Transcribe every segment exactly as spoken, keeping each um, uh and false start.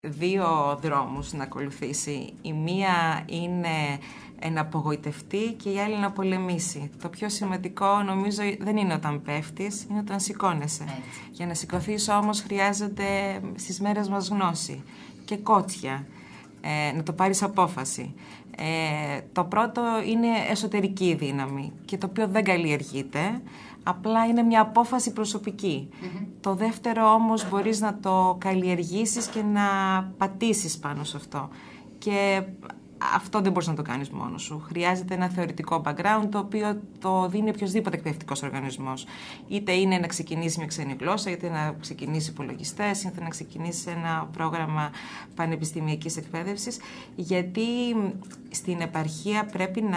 δύο δρόμους να ακολουθήσει. Η μία είναι να απογοητευτεί και η άλλη να πολεμήσει. Το πιο σημαντικό νομίζω δεν είναι όταν πέφτεις, είναι όταν σηκώνεσαι. Έτσι. Για να σηκωθείς όμως χρειάζεται στις μέρες μας γνώση και κότσια, ε, να το πάρεις απόφαση. Ε, το πρώτο είναι εσωτερική δύναμη και το οποίο δεν καλλιεργείται, απλά είναι μια απόφαση προσωπική. Mm-hmm. Το δεύτερο όμως μπορείς να το καλλιεργήσεις και να πατήσεις πάνω σε αυτό. Και αυτό δεν μπορείς να το κάνεις μόνος σου. Χρειάζεται ένα θεωρητικό background, το οποίο το δίνει οποιοσδήποτε εκπαιδευτικός οργανισμός. Είτε είναι να ξεκινήσει μια ξένη γλώσσα, είτε να ξεκινήσει υπολογιστές, είτε να ξεκινήσει ένα πρόγραμμα πανεπιστημιακής εκπαίδευσης. Γιατί στην επαρχία πρέπει να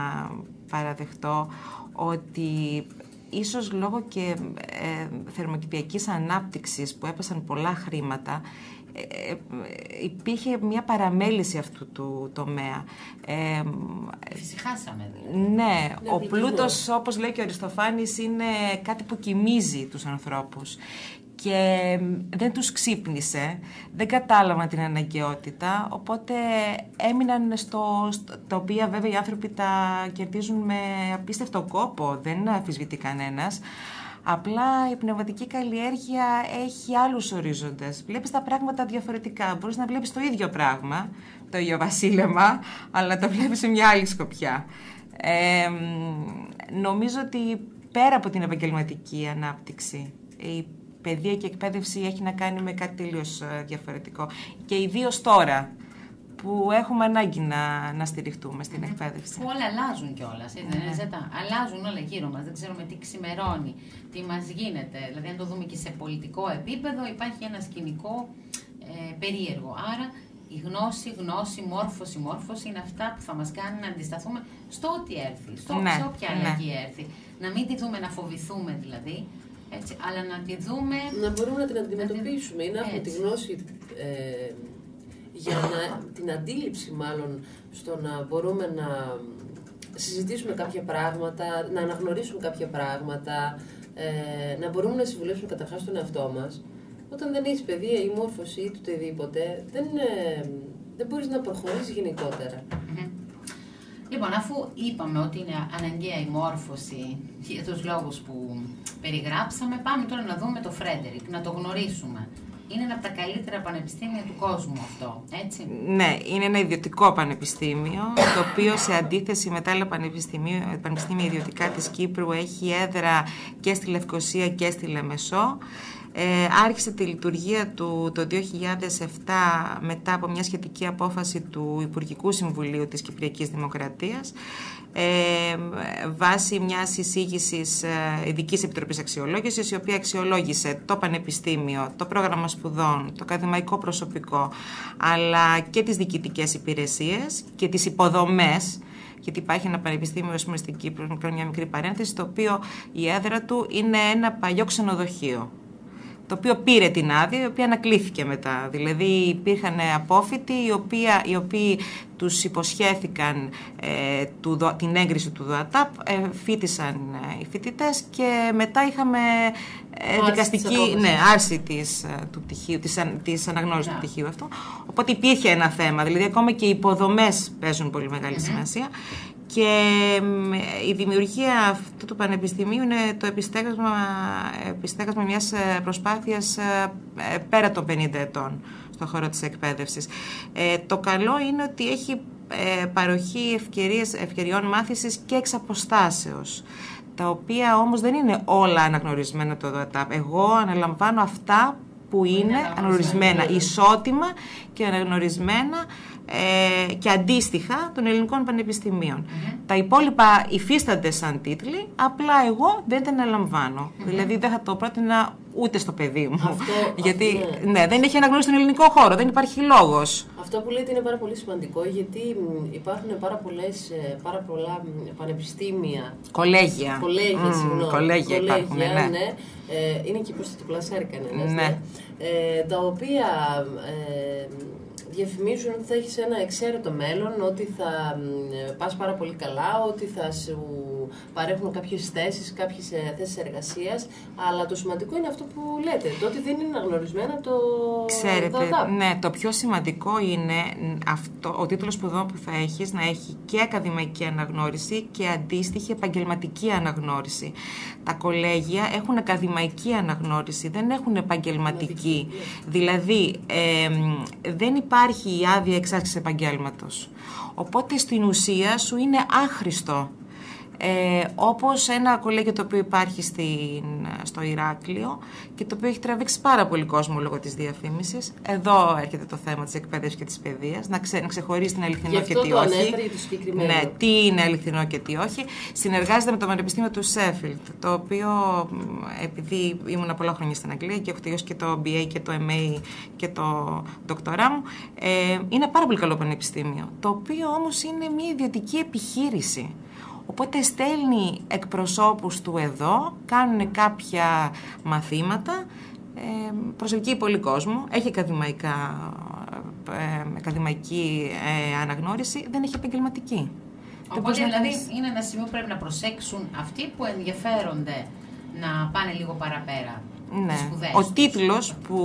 παραδεχτώ ότι ίσως λόγω και ε, θερμοκηπιακής ανάπτυξης που έπεσαν πολλά χρήματα, Ε, ε, υπήρχε μια παραμέληση αυτού του τομέα. Ε, Φυσικάσαμε δηλαδή. Ναι, ο πλούτος, όπως λέει και ο Αριστοφάνης, είναι κάτι που κοιμίζει τους ανθρώπους και δεν τους ξύπνησε, δεν κατάλαβαν την αναγκαιότητα, οπότε έμειναν στο, στο τα οποία βέβαια οι άνθρωποι τα κερδίζουν με απίστευτο κόπο, δεν αμφισβητεί κανένας. Απλά η πνευματική καλλιέργεια έχει άλλους ορίζοντες. Βλέπεις τα πράγματα διαφορετικά. Μπορείς να βλέπεις το ίδιο πράγμα, το ίδιο βασίλεμα, αλλά το βλέπεις σε μια άλλη σκοπιά. Ε, νομίζω ότι πέρα από την επαγγελματική ανάπτυξη, η παιδεία και η εκπαίδευση έχει να κάνει με κάτι τελείως διαφορετικό. Και ιδίως τώρα, που έχουμε ανάγκη να, να στηριχτούμε στην mm-hmm. εκπαίδευση. Που όλα αλλάζουν κιόλας, έτσι δεν είναι, Ζέτα? Αλλάζουν όλα γύρω μας, δεν ξέρουμε τι ξημερώνει, τι μας γίνεται. Δηλαδή, αν το δούμε και σε πολιτικό επίπεδο, υπάρχει ένα σκηνικό ε, περίεργο. Άρα, η γνώση, γνώση, μόρφωση, μόρφωση είναι αυτά που θα μας κάνει να αντισταθούμε στο ό,τι έρθει, στο, ναι, σε όποια αλλαγή ναι. έρθει. Να μην τη δούμε, να φοβηθούμε δηλαδή, έτσι, αλλά να τη δούμε... Να μπορούμε να την αντιμετωπίσουμε ή να έχουμε τη γνώση... Ε, για να, την αντίληψη μάλλον στο να μπορούμε να συζητήσουμε κάποια πράγματα, να αναγνωρίσουμε κάποια πράγματα, ε, να μπορούμε να συμβουλεύσουμε καταρχάς τον εαυτό μας. Όταν δεν έχεις παιδεία ή μόρφωση ή οτιδήποτε, δεν, ε, δεν μπορείς να προχωρήσεις γενικότερα. Mm-hmm. Λοιπόν, αφού είπαμε ότι είναι αναγκαία η μόρφωση για τους λόγους που περιγράψαμε, πάμε τώρα να δούμε το Φρέντερικ, να το γνωρίσουμε. Είναι ένα από τα καλύτερα πανεπιστήμια του κόσμου αυτό, έτσι? Ναι, είναι ένα ιδιωτικό πανεπιστήμιο, το οποίο σε αντίθεση με τα άλλα πανεπιστήμια, πανεπιστήμια ιδιωτικά της Κύπρου έχει έδρα και στη Λευκοσία και στη Λεμεσό. Ε, άρχισε τη λειτουργία του το δύο χιλιάδες επτά μετά από μια σχετική απόφαση του Υπουργικού Συμβουλίου της Κυπριακής Δημοκρατίας, ε, βάσει μιας εισήγησης ε, Ειδικής Επιτροπής Αξιολόγησης, η οποία αξιολόγησε το πανεπιστήμιο, το πρόγραμμα σπουδών, το ακαδημαϊκό προσωπικό, αλλά και τις διοικητικές υπηρεσίες και τις υποδομές. Γιατί υπάρχει ένα πανεπιστήμιο, ας πούμε, στην Κύπρο, μια μικρή παρένθεση, το οποίο η έδρα του είναι ένα παλιό ξενοδοχείο, το οποίο πήρε την άδεια, η οποία ανακλήθηκε μετά. Δηλαδή υπήρχαν απόφοιτοι οι, οποία, οι οποίοι τους υποσχέθηκαν ε, του, την έγκριση του ΔΟΑΤΑΠ, ε, φοιτησαν ε, οι φοιτητές και μετά είχαμε ε, δικαστική ναι, άρση της, του πτυχίου, της, της αναγνώρισης yeah. του πτυχίου αυτού. Οπότε υπήρχε ένα θέμα, δηλαδή ακόμα και οι υποδομές παίζουν πολύ μεγάλη mm-hmm. σημασία. Και η δημιουργία αυτού του πανεπιστημίου είναι το επιστέγασμα, επιστέγασμα μιας προσπάθειας πέρα των πενήντα ετών στον χώρο της εκπαίδευσης. Ε, το καλό είναι ότι έχει ε, παροχή ευκαιρίες, ευκαιριών μάθησης και εξ αποστάσεως, τα οποία όμως δεν είναι όλα αναγνωρισμένα το ΔΟΑΤΑΠ. Εγώ αναλαμβάνω αυτά που είναι, είναι αναγνωρισμένα, ισότιμα και αναγνωρισμένα ε, και αντίστοιχα των ελληνικών πανεπιστημίων. Mm-hmm. Τα υπόλοιπα υφίστανται σαν τίτλοι, απλά εγώ δεν τα αναλαμβάνω. Mm-hmm. Δηλαδή δεν θα το πρότεινα ούτε στο παιδί μου. Αυτό, γιατί αυτό, ναι. ναι, δεν έχει αναγνωρίσει τον ελληνικό χώρο, δεν υπάρχει λόγος. Αυτό που λέτε είναι πάρα πολύ σημαντικό, γιατί υπάρχουν πάρα, πολλές, πάρα πολλά πανεπιστήμια. Κολέγια. Κολέγια, mm, συγγνώμη. Κολέγια υπάρχουν, ναι. ναι. Ε, είναι και προς το πλασάρι κανένας, ναι. ναι. Ε, τα οποία ε, διαφημίζουν ότι θα έχεις ένα εξαίρετο μέλλον, ότι θα ε, πας πάρα πολύ καλά, ότι θα σου παρέχουν κάποιες θέσεις, κάποιες θέσεις εργασίας, αλλά το σημαντικό είναι αυτό που λέτε, το ότι δεν είναι αναγνωρισμένα το... Ξέρετε, ναι, το πιο σημαντικό είναι αυτό, ο τίτλος σπουδών που θα έχεις να έχει και ακαδημαϊκή αναγνώριση και αντίστοιχη επαγγελματική αναγνώριση. Τα κολέγια έχουν ακαδημαϊκή αναγνώριση, δεν έχουν επαγγελματική. Δηλαδή, ε, δεν υπάρχει η άδεια εξάσκησης επαγγέλματος. Οπότε, στην ουσία, σου είναι άχρηστο. Ε, όπως ένα κολέγιο το οποίο υπάρχει στην, στο Ηράκλειο και το οποίο έχει τραβήξει πάρα πολύ κόσμο λόγω της διαφήμισης. Εδώ έρχεται το θέμα της εκπαίδευσης και της παιδείας, να, ξε, να ξεχωρίσει την αληθινό και τι όχι. Το ναι, τι είναι αληθινό και τι όχι. Συνεργάζεται με το Πανεπιστήμιο του Σέφιλντ, το οποίο, επειδή ήμουν πολλά χρόνια στην Αγγλία και έχω τελειώσει και το μπι έι και το εμ έι και το δοκτορά μου, ε, είναι πάρα πολύ καλό πανεπιστήμιο, το οποίο όμως είναι μια ιδιωτική επιχείρηση. Οπότε στέλνει εκπροσώπους του εδώ, κάνουν κάποια μαθήματα, ε, προσελκύει πολύ κόσμο, έχει ακαδημαϊκά, ε, ακαδημαϊκή ε, αναγνώριση, δεν έχει επαγγελματική. Οπότε δηλαδή είναι ένα σημείο που πρέπει να προσέξουν αυτοί που ενδιαφέρονται να πάνε λίγο παραπέρα. Ναι. Ο τίτλος που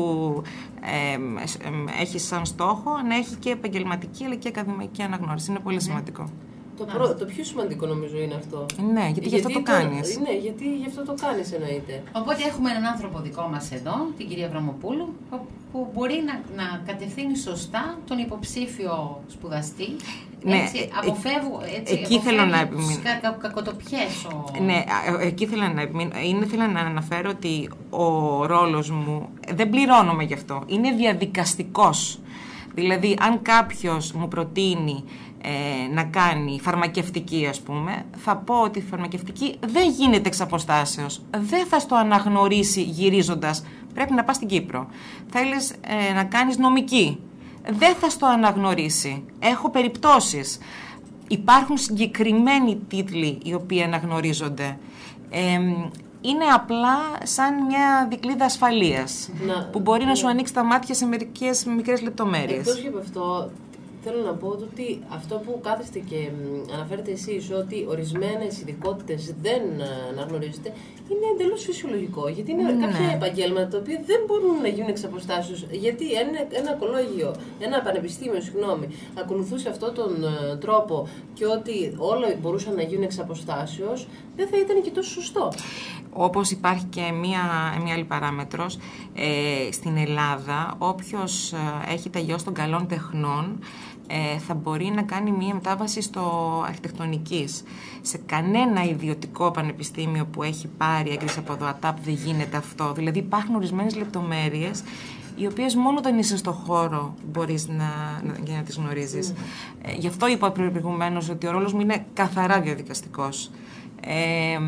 ε, ε, έχει σαν στόχο να έχει και επαγγελματική αλλά και ακαδημαϊκή αναγνώριση. Είναι πολύ ναι. σημαντικό. Το, προ, το πιο σημαντικό νομίζω είναι αυτό. Ναι, γιατί, γιατί γι' αυτό το, το κάνεις. Ναι, γιατί γι' αυτό το κάνεις εννοείται. Οπότε έχουμε έναν άνθρωπο δικό μας εδώ, την κυρία Βραμμοπούλου, που μπορεί να, να κατευθύνει σωστά τον υποψήφιο σπουδαστή. Ναι, έτσι, αποφεύγω, έτσι, εκεί θέλω να επιμείνω. Κα, κα, κακοτοπιές. Ο... Ναι, εκεί θέλω να επιμείνω. Είναι, θέλω να αναφέρω ότι ο ρόλος μου δεν πληρώνομαι γι' αυτό. Είναι διαδικαστικός. Δηλαδή, αν κάποιος μου προτείνει ε, να κάνει φαρμακευτική, ας πούμε, θα πω ότι η φαρμακευτική δεν γίνεται εξ αποστάσεως. Δεν θα στο αναγνωρίσει γυρίζοντας. Πρέπει να πας στην Κύπρο. Θέλεις ε, να κάνεις νομική. Δεν θα στο αναγνωρίσει. Έχω περιπτώσεις. Υπάρχουν συγκεκριμένοι τίτλοι οι οποίοι αναγνωρίζονται. Ε, είναι απλά σαν μια δικλείδα ασφαλείας να, που μπορεί ναι. να σου ανοίξει τα μάτια σε μερικές μικρές λεπτομέρειες. Εκτός και από αυτό, θέλω να πω ότι αυτό που κάθεστε και αναφέρετε εσείς, ότι ορισμένες ειδικότητες δεν αναγνωρίζετε, είναι εντελώς φυσιολογικό. Γιατί είναι ναι. κάποια επαγγέλματα τα οποία δεν μπορούν να γίνουν εξ αποστάσεως. Γιατί ένα, ένα κολόγιο, ένα πανεπιστήμιο, συγγνώμη, ακολουθούσε αυτόν τον uh, τρόπο και ότι όλα μπορούσαν να γίνουν εξ αποστάσεως, δεν θα ήταν και τόσο σωστό. Όπως υπάρχει και μία, μία άλλη παράμετρος, ε, στην Ελλάδα, όποιος ε, έχει τελειώσει των καλών τεχνών, ε, θα μπορεί να κάνει μία μετάβαση στο αρχιτεκτονικής. Σε κανένα ιδιωτικό πανεπιστήμιο που έχει πάρει έγκριση από ΔΟΑΤΑΠ δεν γίνεται αυτό. Δηλαδή υπάρχουν ορισμένες λεπτομέρειες οι οποίες μόνο όταν είσαι στο χώρο μπορείς να, να, να τις γνωρίζεις. Mm. Ε, γι' αυτό είπα προηγουμένως ότι ο ρόλος μου είναι καθαρά διαδικαστικός. Ε,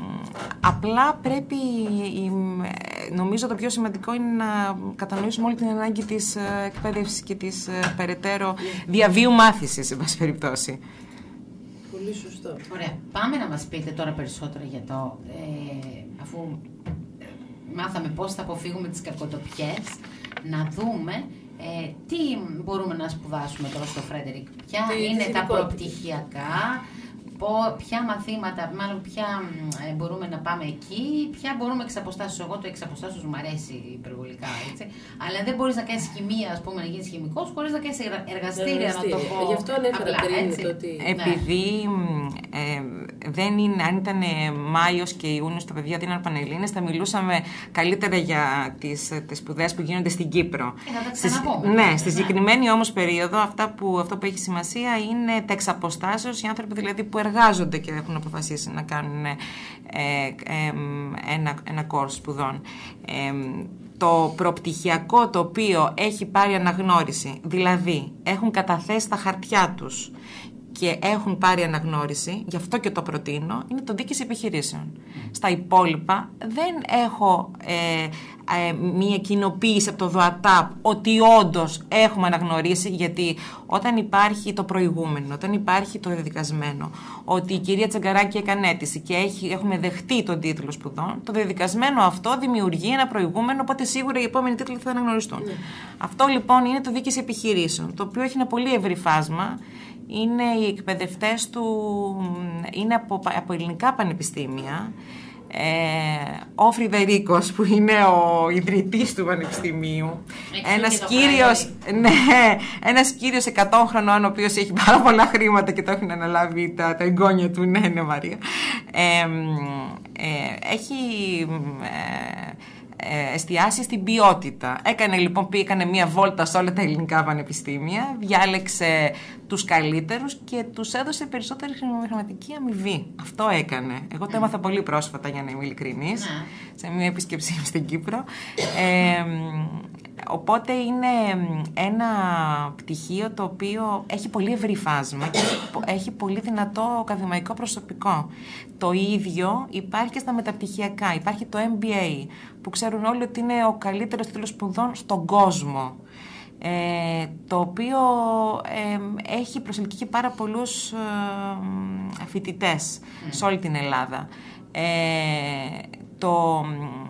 απλά πρέπει, νομίζω το πιο σημαντικό είναι να κατανοήσουμε όλη την ανάγκη της εκπαίδευσης και της περαιτέρω διαβίου μάθησης, σε πάση περιπτώσει. Πολύ σωστό. Ωραία. Πάμε να μας πείτε τώρα περισσότερα για το, ε, αφού ε, μάθαμε πώς θα αποφύγουμε τις κακοτοπιές, να δούμε ε, τι μπορούμε να σπουδάσουμε τώρα στο Φρέντερικ. Ποια τι, είναι τι τα προπτυχιακά, ποια μαθήματα, μάλλον ποια ε, μπορούμε να πάμε εκεί, ποια μπορούμε εξ αποστάσεως. Εγώ το εξ αποστάσεως μου αρέσει υπερβολικά, έτσι. Αλλά δεν μπορείς να κάνεις χημεία, ας πούμε, να γίνεις χημικός, χωρίς να κάνεις εργαστήρια, να το πω. Γι' αυτό ανέφερα πριν ότι... Επειδή ε, δεν είναι, αν ήταν Μάιος και Ιούνιος τα παιδιά δίναν Πανελλήνες, θα μιλούσαμε καλύτερα για τις, τις σπουδές που γίνονται στην Κύπρο. Ε, θα τα ξαναπούμε. Ναι, ναι, στη συγκεκριμένη όμως περίοδο αυτά που, αυτό που έχει σημασία είναι τα εξ αποστάσεως, οι άνθρωποι δηλαδή που εργάζονται και έχουν αποφασίσει να κάνουν ε, ε, ένα, ένα course σπουδών. Ε, το προπτυχιακό το οποίο έχει πάρει αναγνώριση, δηλαδή έχουν καταθέσει τα χαρτιά τους και έχουν πάρει αναγνώριση, γι' αυτό και το προτείνω, είναι το δίκης επιχειρήσεων. Mm. Στα υπόλοιπα δεν έχω ε, ε, μία κοινοποίηση από το ΔΟΑΤΑΠ ότι όντως έχουμε αναγνωρίσει, γιατί όταν υπάρχει το προηγούμενο, όταν υπάρχει το δεδικασμένο, ότι η κυρία Τσαγκαράκη έκανε αίτηση και έχει, έχουμε δεχτεί τον τίτλο σπουδών, το δεδικασμένο αυτό δημιουργεί ένα προηγούμενο, οπότε σίγουρα οι επόμενοι τίτλοι θα αναγνωριστούν. Mm. Αυτό λοιπόν είναι το δίκης επιχειρήσεων, το οποίο έχει ένα πολύ ευρύ φάσμα είναι οι εκπαιδευτές του, είναι από, από ελληνικά πανεπιστήμια. Ε, ο Φρυδερίκος, που είναι ο ιδρυτής του πανεπιστημίου, ένας κύριος, ναι, ένας κύριος εκατό χρονών, ο οποίος έχει πάρα πολλά χρήματα και το έχουν αναλάβει τα, τα εγγόνια του, ναι, ναι, Μαρία, ε, ε, έχει ε, εστιάσει στην ποιότητα. Έκανε λοιπόν, έκανε μία βόλτα σε όλα τα ελληνικά πανεπιστήμια, διάλεξε τους καλύτερους και τους έδωσε περισσότερη χρηματική αμοιβή. Αυτό έκανε. Εγώ το έμαθα πολύ πρόσφατα, για να είμαι ειλικρινής, σε μία επίσκεψή μου στην Κύπρο. Ε, οπότε είναι ένα πτυχίο το οποίο έχει πολύ ευρύ φάσμα και έχει πολύ δυνατό ακαδημαϊκό προσωπικό. Το ίδιο υπάρχει και στα μεταπτυχιακά. Υπάρχει το εμ μπι έι, που ξέρουν όλοι ότι είναι ο καλύτερος τίτλος σπουδών στον κόσμο. Ε, το οποίο ε, έχει προσελκύει πάρα πολλούς ε, φοιτητές mm. σε όλη την Ελλάδα. Ε, το,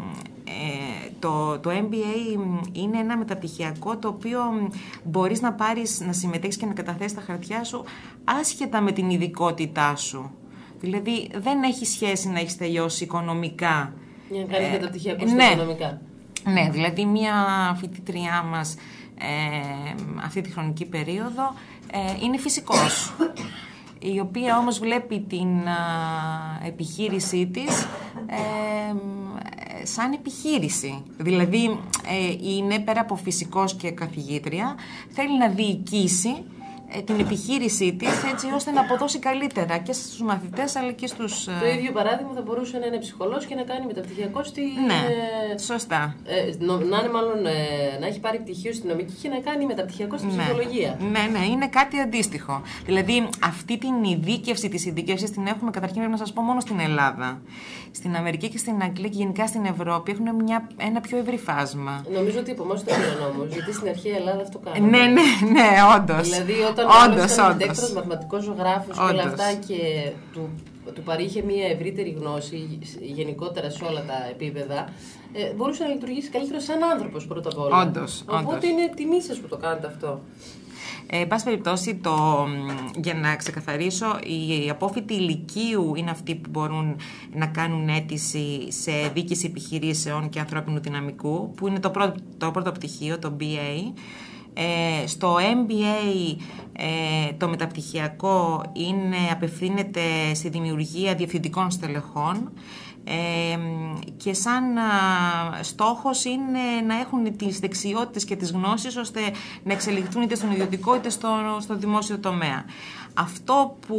ε, το, το εμ μπι έι είναι ένα μεταπτυχιακό το οποίο μπορείς να πάρεις, να συμμετέχεις και να καταθέσεις τα χαρτιά σου άσχετα με την ειδικότητά σου. Δηλαδή δεν έχει σχέση να έχεις τελειώσει οικονομικά. Για να κάνεις ε, μεταπτυχιακό στα ναι, οικονομικά. Ναι, δηλαδή μια φοιτητριά μας Ε, αυτή τη χρονική περίοδο ε, είναι φυσικός, η οποία όμως βλέπει την α, επιχείρησή της ε, σαν επιχείρηση. Δηλαδή ε, είναι πέρα από φυσικός και καθηγήτρια, θέλει να διοικήσει την επιχείρησή της έτσι ώστε να αποδώσει καλύτερα και στους μαθητές αλλά και στους... Το ίδιο παράδειγμα θα μπορούσε να είναι ψυχολόγος και να κάνει μεταπτυχιακό στη... Ναι, ε, σωστά. Ε, να, είναι μάλλον, ε, να έχει πάρει πτυχίο στη νομική και να κάνει μεταπτυχιακό στη ναι. ψυχολογία. Ναι, ναι, είναι κάτι αντίστοιχο. Δηλαδή αυτή την ειδίκευση της ειδίκευσης την έχουμε καταρχήν, πρέπει να σας πω, μόνο στην Ελλάδα. Στην Αμερική και στην Αγγλία και γενικά στην Ευρώπη έχουν μια, ένα πιο ευρύ φάσμα. Νομίζω ότι από εμάς το πήραν όμως, γιατί στην αρχαία Ελλάδα αυτό κάνουμε. Ναι, ναι, ναι, όντως. Δηλαδή όταν όντως, ήταν αρχιτέκτονας, μαθηματικός ζωγράφος και όλα αυτά και του, του παρήχε μια ευρύτερη γνώση γενικότερα σε όλα τα επίπεδα, ε, μπορούσε να λειτουργήσει καλύτερα σαν άνθρωπος πρώτα απ' όλα. Όντως, Οπότε όντως. είναι τιμή σας που το κάνετε αυτό. Ε, εν πάση περιπτώσει, το, για να ξεκαθαρίσω, οι απόφοιτοι ηλικίου είναι αυτοί που μπορούν να κάνουν αίτηση σε διοίκηση επιχειρήσεων και ανθρώπινου δυναμικού, που είναι το πρώτο, το πρώτο πτυχίο, το μπι έι. Ε, στο εμ μπι έι ε, το μεταπτυχιακό είναι, απευθύνεται στη δημιουργία διευθυντικών στελεχών ε, και σαν α, στόχος είναι να έχουν τις δεξιότητες και τις γνώσεις ώστε να εξελιχθούν είτε στον ιδιωτικό είτε στο, στο δημόσιο τομέα. Αυτό που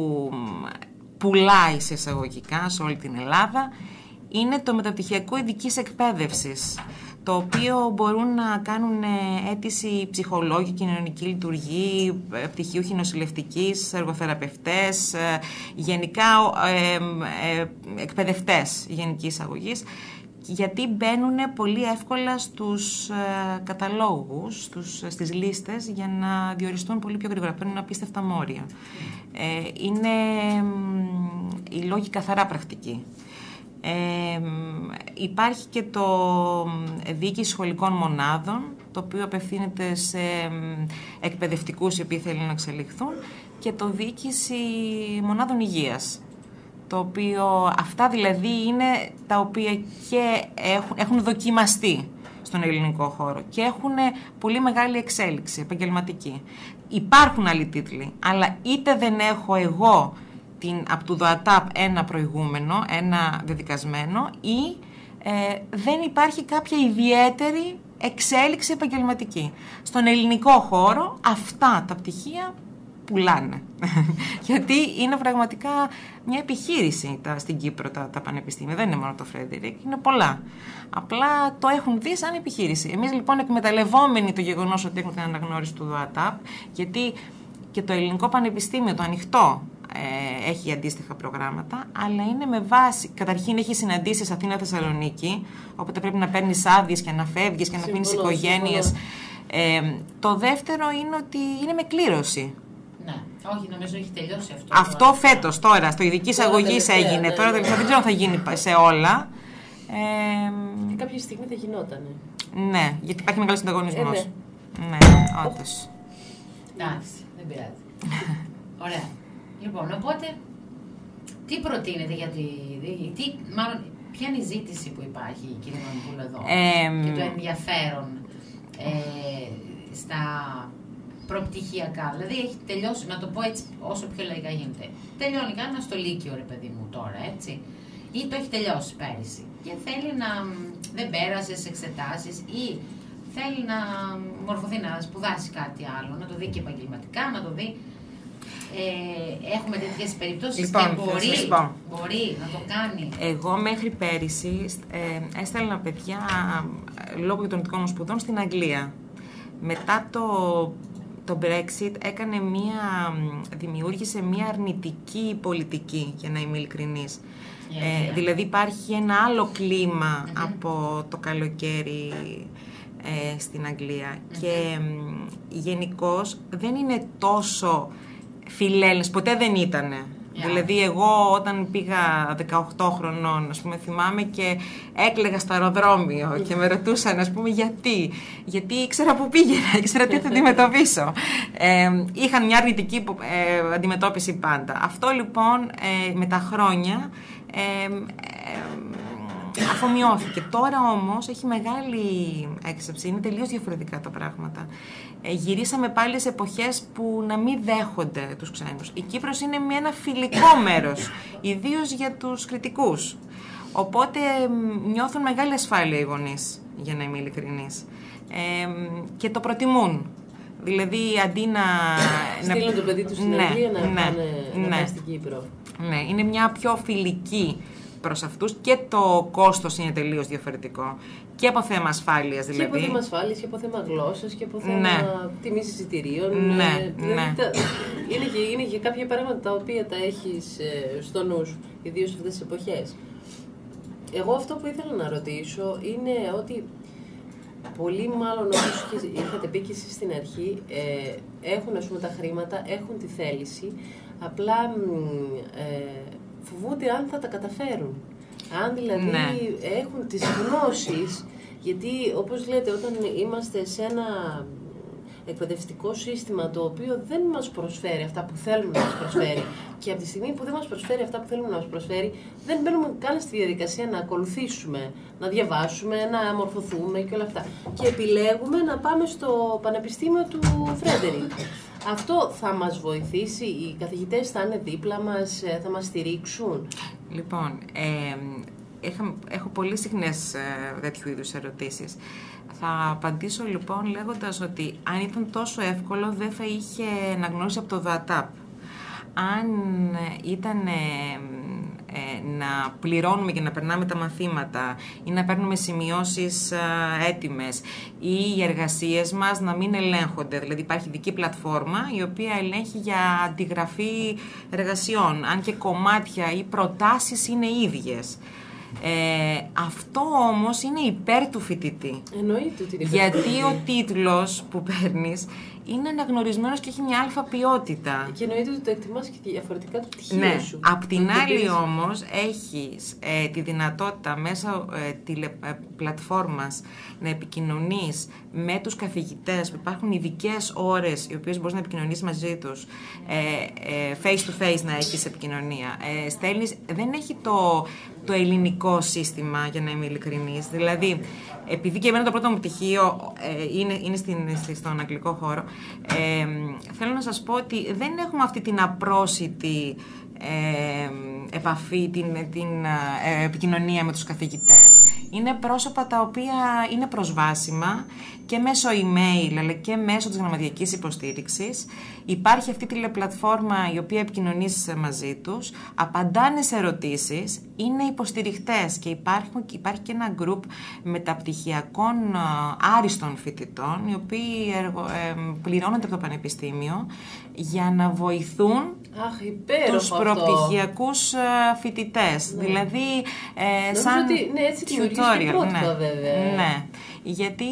πουλάει σε εισαγωγικά σε όλη την Ελλάδα είναι το μεταπτυχιακό ειδικής εκπαίδευσης, το οποίο μπορούν να κάνουν αίτηση ψυχολόγοι, κοινωνική λειτουργή, πτυχιούχοι νοσηλευτικής, εργοθεραπευτές, γενικά ε, ε, εκπαιδευτές γενικής αγωγής, γιατί μπαίνουν πολύ εύκολα στους ε, καταλόγους, στους, στις λίστες, για να διοριστούν πολύ πιο γρήγορα. Παίρνουν απίστευτα μόρια. Ε, είναι ε, οι λόγοι καθαρά πρακτικοί. Ε, υπάρχει και το διοίκηση σχολικών μονάδων, το οποίο απευθύνεται σε εκπαιδευτικούς οι οποίοι θέλουν να εξελιχθούν, και το διοίκηση μονάδων υγείας, το οποίο αυτά δηλαδή είναι τα οποία και έχουν, έχουν δοκιμαστεί στον ελληνικό χώρο και έχουν πολύ μεγάλη εξέλιξη επαγγελματική. Υπάρχουν άλλοι τίτλοι, αλλά είτε δεν έχω εγώ την, από του ΔΟΑΤΑΠ ένα προηγούμενο, ένα δεδικασμένο, ή ε, δεν υπάρχει κάποια ιδιαίτερη εξέλιξη επαγγελματική. Στον ελληνικό χώρο αυτά τα πτυχία πουλάνε. Γιατί είναι πραγματικά μια επιχείρηση τα, στην Κύπρο τα, τα πανεπιστήμια. Δεν είναι μόνο το Φρέντερικ, είναι πολλά. Απλά το έχουν δει σαν επιχείρηση. Εμείς λοιπόν, εκμεταλλευόμενοι το γεγονός ότι έχουμε την αναγνώριση του ΔΟΑΤΑΠ, γιατί και το ελληνικό πανεπιστήμιο, το ανοιχτό, ε, έχει αντίστοιχα προγράμματα, αλλά είναι με βάση, καταρχήν έχει συναντήσεις Αθήνα-Θεσσαλονίκη, οπότε πρέπει να παίρνεις άδειες και να φεύγεις και να αφήνεις οικογένειες. Ε, το δεύτερο είναι ότι είναι με κλήρωση. Ναι, όχι, νομίζω έχει τελειώσει αυτό. Αυτό φέτος, τώρα, στο ειδική εισαγωγή έγινε. Ναι, τώρα ναι. Δεν ξέρω αν θα γίνει σε όλα. Ε, και κάποια στιγμή θα γινότανε. Ναι, γιατί υπάρχει μεγάλος ανταγωνισμός. Ε, ναι, ναι όντως. Εντάξει, δεν Δεν πειράζει. Ωραία. Λοιπόν, οπότε, τι προτείνετε για τη... Τι, μάλλον, ποια είναι η ζήτηση που υπάρχει, κύριε Μανοπούλου, εδώ ε, και το ενδιαφέρον ε, στα προπτυχιακά. Δηλαδή, έχει τελειώσει, να το πω έτσι όσο πιο λαϊκά γίνεται. Τελειώνει κανένα στο Λύκειο, ρε παιδί μου, τώρα, έτσι. Ή το έχει τελειώσει πέρυσι. Και θέλει να... δεν πέρασε σε εξετάσεις ή θέλει να μορφωθεί, να σπουδάσει κάτι άλλο, να το δει και επαγγελματικά, να το δει... Ε, έχουμε τέτοιες περιπτώσεις λοιπόν, και μπορεί, μπορεί να το κάνει. Εγώ μέχρι πέρυσι ε, έστελνα παιδιά λόγω γειτονικών μου σπουδών στην Αγγλία. Μετά το, το Brexit έκανε μία, δημιούργησε μία αρνητική πολιτική, για να είμαι ειλικρινής. Yeah, yeah. Ε, δηλαδή υπάρχει ένα άλλο κλίμα mm-hmm. από το καλοκαίρι ε, στην Αγγλία. Mm-hmm. Και ε, γενικώς δεν είναι τόσο φιλέλληνες, ποτέ δεν ήτανε. Yeah. Δηλαδή εγώ όταν πήγα δεκαοκτώ χρονών, ας πούμε, θυμάμαι και έκλαιγα στο αεροδρόμιο και με ρωτούσαν, ας πούμε, γιατί. Γιατί ήξερα που πήγαινα, ήξερα τι θα αντιμετωπίσω. Ε, είχαν μια αρνητική ε, αντιμετώπιση πάντα. Αυτό λοιπόν ε, με τα χρόνια ε, ε, αφομοιώθηκε. Τώρα όμως έχει μεγάλη έξαψη, είναι τελείως διαφορετικά τα πράγματα. Ε, γυρίσαμε πάλι σε εποχές που να μην δέχονται τους ξένους. Η Κύπρος είναι με ένα φιλικό μέρος, ιδίως για τους κριτικούς. Οπότε νιώθουν μεγάλη ασφάλεια οι γονείς, για να είμαι ειλικρινής. Ε, και το προτιμούν. Δηλαδή αντί να... Στείλουν να... το παιδί τους στην ναι, Αγγλία να, ναι, πάνε, ναι, να πάνε στην Κύπρο. Ναι, είναι μια πιο φιλική προς αυτούς και το κόστος είναι τελείως διαφορετικό. Και από θέμα ασφάλειας δηλαδή. Και από θέμα ασφάλειας και από θέμα γλώσσας και από θέμα ναι. τιμής εισιτηρίων. Ναι, δηλαδή, ναι. Τα, είναι, και, είναι και κάποια πράγματα τα οποία τα έχεις ε, στο νου σου, ιδίως σε αυτές τις εποχές. Εγώ αυτό που ήθελα να ρωτήσω είναι ότι πολλοί μάλλον όπως είχατε πει και εσείς στην αρχή ε, έχουν ας πούμε τα χρήματα, έχουν τη θέληση, απλά ε, φοβούνται αν θα τα καταφέρουν. Αν δηλαδή ναι. έχουν τις γνώσεις, γιατί όπως λέτε όταν είμαστε σε ένα εκπαιδευτικό σύστημα το οποίο δεν μας προσφέρει αυτά που θέλουμε να μας προσφέρει και από τη στιγμή που δεν μας προσφέρει αυτά που θέλουμε να μας προσφέρει δεν μπαίνουμε καν στη διαδικασία να ακολουθήσουμε, να διαβάσουμε, να μορφωθούμε και όλα αυτά. Και επιλέγουμε να πάμε στο Πανεπιστήμιο του Φρέντερικ. Αυτό θα μας βοηθήσει, οι καθηγητές θα είναι δίπλα μας, θα μας στηρίξουν. Λοιπόν, ε, έχω, έχω πολύ συχνές ε, τέτοιου είδους ερωτήσεις. Θα απαντήσω λοιπόν λέγοντας ότι αν ήταν τόσο εύκολο δεν θα είχε αναγνώριση από το ΔΑΤΑΠ. Αν ήταν ε, ε, να πληρώνουμε και να περνάμε τα μαθήματα ή να παίρνουμε σημειώσεις ε, έτοιμες ή οι εργασίες μας να μην ελέγχονται. Δηλαδή υπάρχει ειδική πλατφόρμα η οποία ελέγχει για αντιγραφή εργασιών, αν και κομμάτια ή προτάσεις είναι ίδιες. Ε, αυτό όμως είναι υπέρ του φοιτητή. Εννοείται ότι είναι γιατί ο τίτλος που παίρνεις είναι αναγνωρισμένος και έχει μια αλφα ποιότητα. Και εννοείται ότι το εκτιμάς και διαφορετικά το πτυχίο ναι. σου. Απ' την άλλη όμως έχεις ε, τη δυνατότητα μέσα ε, τηλε, ε, πλατφόρμας να επικοινωνείς με τους καθηγητές που υπάρχουν ειδικές ώρες οι οποίες μπορείς να επικοινωνείς μαζί τους, ε, ε, face to face να έχεις επικοινωνία. Ε, στέλνεις, δεν έχει το, το ελληνικό σύστημα, για να είμαι ειλικρινής. Δηλαδή, επειδή και εμένα το πρώτο μου πτυχίο ε, είναι, είναι στην, στον αγγλικό χώρο, ε, θέλω να σας πω ότι δεν έχουμε αυτή την απρόσιτη ε, επαφή, την, την ε, επικοινωνία με τους καθηγητές. Είναι πρόσωπα τα οποία είναι προσβάσιμα και μέσω email αλλά και μέσω της γραμματιακής υποστήριξης. Υπάρχει αυτή τη πλατφόρμα η οποία επικοινωνείς μαζί τους, απαντάνε σε ερωτήσεις, είναι υποστηριχτές και υπάρχουν, υπάρχει και ένα group μεταπτυχιακών άριστων φοιτητών οι οποίοι εργο, ε, πληρώνονται από το πανεπιστήμιο για να βοηθούν Αχ, τους προπτυχιακούς φοιτητές. Ναι. Δηλαδή, ε, σαν ότι, ναι, έτσι tutorial, ναι, βέβαια. Ναι. γιατί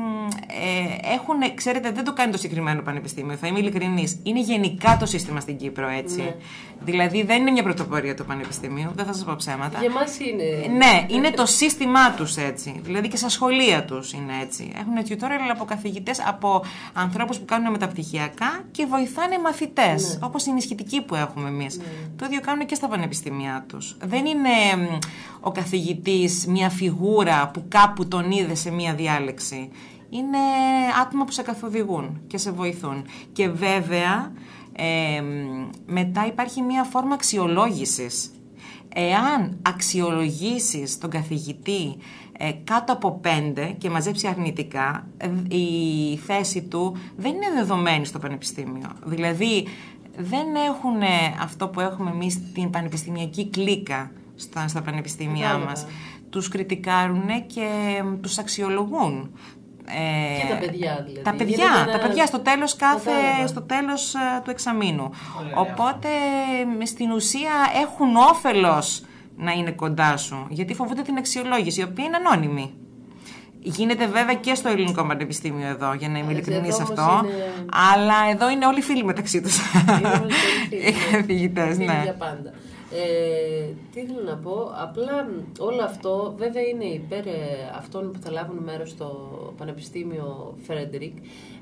ε, έχουν, ξέρετε, δεν το κάνει το συγκεκριμένο πανεπιστήμιο, θα είμαι ειλικρινής. Είναι γενικά το σύστημα στην Κύπρο έτσι. Ναι. Δηλαδή δεν είναι μια πρωτοπορία του πανεπιστημίου, δεν θα σας πω ψέματα. Για μας είναι. Ναι, είναι το σύστημά τους έτσι. Δηλαδή και στα σχολεία τους είναι έτσι. Έχουν tutorial από καθηγητές, από ανθρώπους που κάνουν μεταπτυχιακά και βοηθάνε μαθητές, ναι. όπως η ενισχυτική που έχουμε εμείς. Ναι. Το ίδιο κάνουν και στα πανεπιστήμια τους. Δεν είναι ο καθηγητής μια φιγούρα που κάπου τον είδε σε μια διάλεξη. Είναι άτομα που σε καθοδηγούν και σε βοηθούν. Και βέβαια ε, μετά υπάρχει μια φόρμα αξιολόγησης. Εάν αξιολογήσεις τον καθηγητή ε, κάτω από πέντε και μαζέψει αρνητικά, η θέση του δεν είναι δεδομένη στο πανεπιστήμιο. Δηλαδή δεν έχουν αυτό που έχουμε εμείς την πανεπιστημιακή κλίκα στα, στα πανεπιστήμια μας. Τους κριτικάρουν και τους αξιολογούν. Ε, και τα παιδιά δηλαδή. Τα παιδιά, ένα... τα παιδιά στο τέλος, κάθε, στο τέλος uh, του εξαμήνου. Ωραία. Οπότε στην ουσία έχουν όφελος να είναι κοντά σου, γιατί φοβούνται την αξιολόγηση, η οποία είναι ανώνυμη. Γίνεται βέβαια και στο ελληνικό πανεπιστήμιο εδώ, για να είμαι ειλικρινής σε αυτό. Είναι... Αλλά εδώ είναι όλοι φίλοι μεταξύ τους. Είναι όλοι φίλοι. Φοιτητές, ναι. Για πάντα. Ε, τι ήθελα να πω, απλά όλο αυτό βέβαια είναι υπέρ ε, αυτών που θα λάβουν μέρος στο Πανεπιστήμιο Φρέντρικ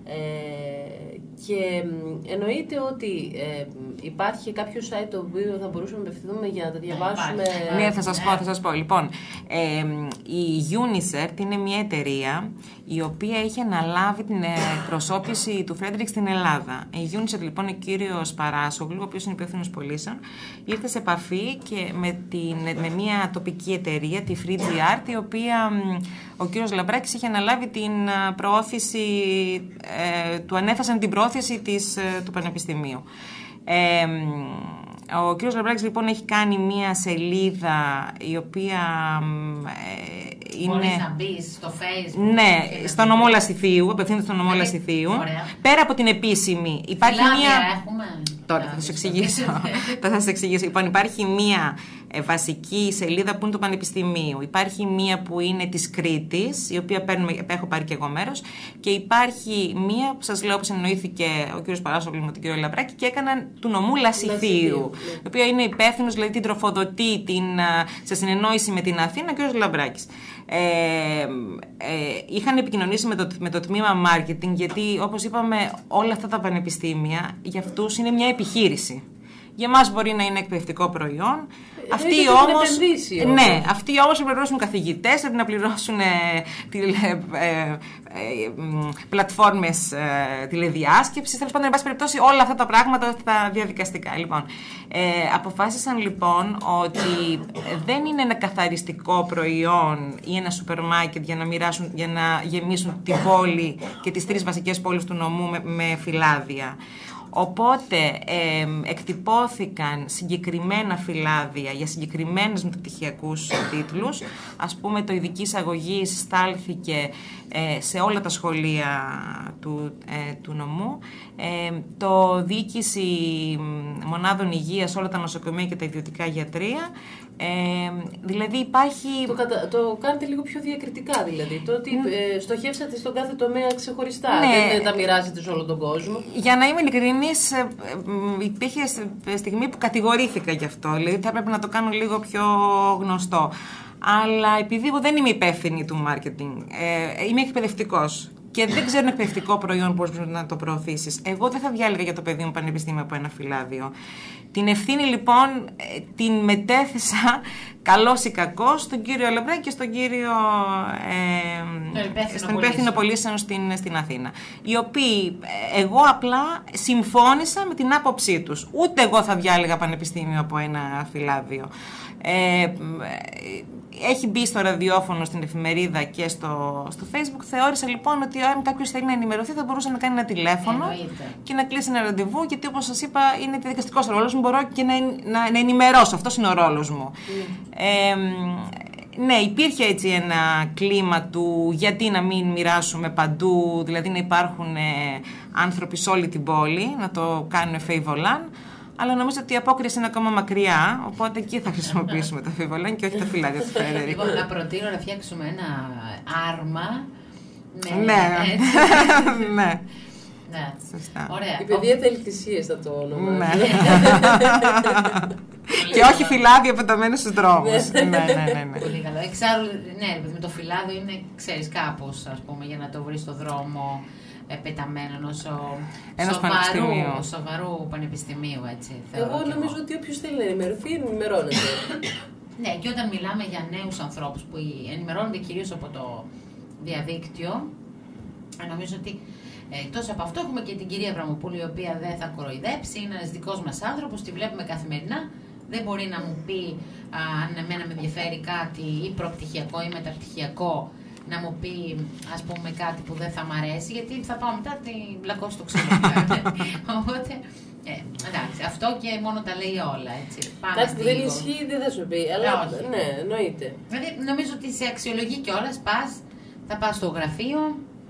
ε, και εννοείται ότι ε, υπάρχει κάποιο site το οποίο θα μπορούσαμε να απευθυνθούμε για να τα διαβάσουμε. Ναι, θα σας πω, θα σας πω. Λοιπόν, ε, η UNICERT είναι μια εταιρεία η οποία έχει αναλάβει την εκπροσώπηση του Φρέντρικ στην Ελλάδα. Η UNICERT λοιπόν, ο κύριος Παράσογλου, ο οποίος είναι υπεύθυνος πωλήσεων, ήρθε σε επαφή και με, την, με μια τοπική εταιρεία, τη FreeGR, η οποία ο κύριος Λαμπράκης είχε αναλάβει την προώθηση, ε, του ανέθεσαν την προώθηση της, του Πανεπιστημίου. Ε, ο κύριος Λαμπράκης λοιπόν έχει κάνει μια σελίδα η οποία ε, είναι... Μπορείς να μπεις στο Facebook. Ναι, στο νομό Λασιθίου, απευθύνεται στο νομό Λασιθίου. Πέρα από την επίσημη υπάρχει Φιλάδια μια... έχουμε. Τώρα θα σας εξηγήσω. θα σας εξηγήσω. Λοιπόν, υπάρχει μία ε, βασική σελίδα που είναι του Πανεπιστημίου. Υπάρχει μία που είναι της Κρήτης, η οποία παίρνουμε, έχω πάρει και εγώ μέρος. Και υπάρχει μία που σας λέω όπως εννοήθηκε ο κ. Παράσογλου με τον κ. Λαμπράκη και έκαναν του νομού Λασιθίου. Η οποία είναι υπεύθυνος, δηλαδή την τροφοδοτεί την, σε συνεννόηση με την Αθήνα, ο κ. Λαμπράκης. Ε, ε, είχαν επικοινωνήσει με το, με το τμήμα marketing, γιατί όπως είπαμε όλα αυτά τα πανεπιστήμια για αυτούς είναι μια επιχείρηση. Για μας μπορεί να είναι εκπαιδευτικό προϊόν. Ε, αυτοί όμως, ναι, αυτοί όμως πρέπει να πληρώσουν καθηγητές, πρέπει να πληρώσουν ε, τηλε, ε, ε, ε, πλατφόρμες ε, τηλεδιάσκεψης, τέλος πάντων, εν πάση περιπτώσει, όλα αυτά τα πράγματα τα διαδικαστικά. Λοιπόν, ε, αποφάσισαν λοιπόν ότι δεν είναι ένα καθαριστικό προϊόν ή ένα σούπερ μάρκετ για να, μοιράσουν, για να γεμίσουν την πόλη και τις τρεις βασικές πόλεις του νομού με, με φυλάδια. Οπότε ε, εκτυπώθηκαν συγκεκριμένα φυλάδια για συγκεκριμένους μεταπτυχιακούς τίτλους. Ας πούμε, το ειδική εισαγωγή στάλθηκε ε, σε όλα τα σχολεία του, ε, του νομού. Ε, το διοίκηση μονάδων υγείας, όλα τα νοσοκομεία και τα ιδιωτικά γιατρία. Ε, δηλαδή υπάρχει... Το, κατα... το κάνετε λίγο πιο διακριτικά δηλαδή, το ότι ε, στοχεύσατε στον κάθε τομέα ξεχωριστά, ναι. Δεν τα μοιράζετε σε όλο τον κόσμο. Για να είμαι ειλικρινής, ε, ε, υπήρχε στιγμή που κατηγορήθηκα γι' αυτό, δηλαδή θα έπρεπε να το κάνω λίγο πιο γνωστό. Αλλά επειδή εγώ δεν είμαι υπεύθυνη του marketing, ε, είμαι εκπαιδευτικός και δεν ξέρω ένα εκπαιδευτικό προϊόν πώς μπορεί να το προωθήσεις. Εγώ δεν θα διάλεγα για το παιδί μου πανεπιστήμιο από ένα φυλάδιο. Την ευθύνη λοιπόν την μετέθεσα καλός ή κακός στον κύριο Λαμπράκη και στον κύριο ε, στον υπεύθυνο πωλήσεων στην, στην Αθήνα. Οι οποίοι εγώ απλά συμφώνησα με την άποψή τους. Ούτε εγώ θα διάλεγα πανεπιστήμιο από ένα φυλάδιο. Ε, έχει μπει στο ραδιόφωνο, στην εφημερίδα και στο, στο Facebook. Θεώρησα λοιπόν ότι αν κάποιος θέλει να ενημερωθεί θα μπορούσε να κάνει ένα τηλέφωνο Εννοείται. και να κλείσει ένα ραντεβού, γιατί όπως σας είπα είναι διαδικαστικός ο ρόλος μου, μπορώ και να, να, να ενημερώσω, αυτός είναι ο ρόλος μου. Mm. Ε, ναι, υπήρχε έτσι ένα κλίμα του γιατί να μην μοιράσουμε παντού, δηλαδή να υπάρχουν ε, άνθρωποι σε όλη την πόλη, να το κάνουν φεϊβολάν. Αλλά νομίζω ότι η απόκριση είναι ακόμα μακριά, οπότε εκεί θα χρησιμοποιήσουμε τα φιβολάν και όχι τα φυλάδια του Φρέντερικ. Λοιπόν, να προτείνω να φτιάξουμε ένα άρμα Ναι, ναι. ναι. Ναι. Σωστά. Ωραία. Η παιδεία θέλει θυσίες, θα το ονομάζω. Ναι. Και όχι φυλάδια πεταμένα στους δρόμους. ναι, ναι, ναι, ναι. Πολύ καλό. Εξάλλου, ναι, με το φυλάδιο είναι, ξέρεις, κάπως, ας πούμε, για να το βρεις στο δρόμο ε, πεταμένο ενός σοβαρού, σοβαρού πανεπιστημίου, έτσι. Εγώ νομίζω ότι όποιος θέλει να ενημερωθεί, ενημερώνεται. Ναι, και όταν μιλάμε για νέους ανθρώπους που ενημερώνονται κυρίως από το διαδίκτυο, νομίζω ότι εκτός από αυτό έχουμε και την κυρία Αβραμοπούλου, η οποία δεν θα κοροϊδέψει, είναι ένας δικός μας άνθρωπος, τη βλέπουμε καθημερινά. Δεν μπορεί να μου πει α, αν εμένα με ενδιαφέρει κάτι ή προπτυχιακό ή μεταπτυχιακό, να μου πει, ας πούμε, κάτι που δεν θα μ' αρέσει, γιατί θα πάω μετά την μπλακώ στο ξύλο. Οπότε, ε, εντάξει, αυτό και μόνο τα λέει όλα, έτσι. Κάτι που δεν ισχύει δεν θα σου πει, αλλά όχι. Ναι, εννοείται. Δηλαδή, νομίζω ότι σε αξιολογεί κιόλας, πας, θα πας στο γραφείο,